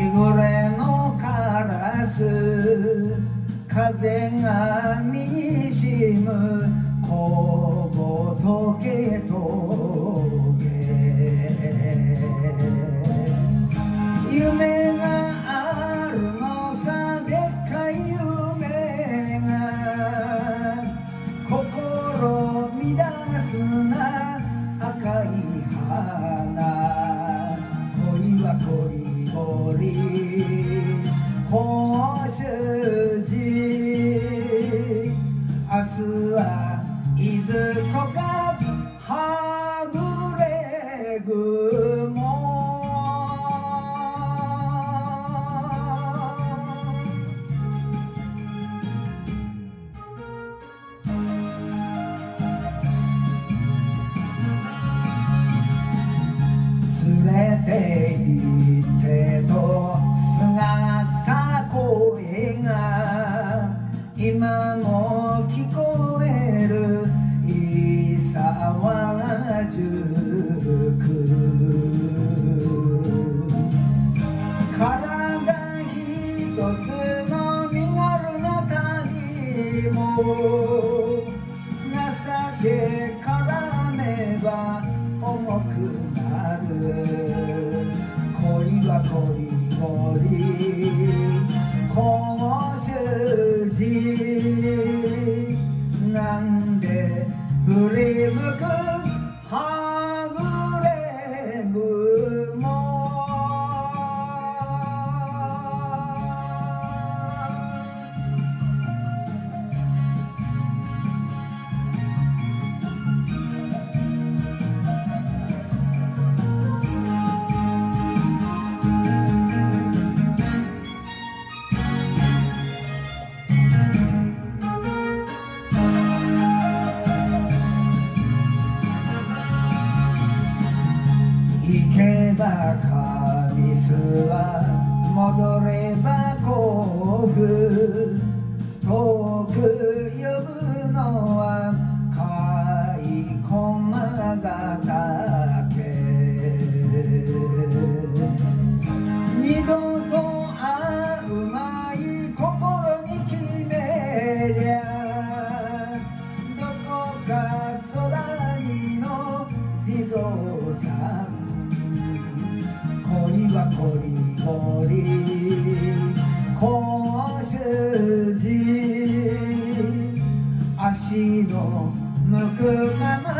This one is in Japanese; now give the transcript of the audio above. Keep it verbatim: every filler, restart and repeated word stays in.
暮れのカラス風が身にしむ小仏峠夢があるのさでっかい夢が心乱すな赤い花恋はこりごり宝珠寺明日はいずこかはぐれ雲連れて行ってと姿声が今も聞こえる伊沢宿体一つの身軽な旅も情け絡めば重くなる恋はこりごり宝珠寺なんで振り向くはぐれ雲行けば神栖は戻れば甲府遠く呼ぶのは甲斐駒ヶ岳二度と会うまい心に決めりゃどこか空にの地蔵さん恋はこりごり宝珠寺足の向くまま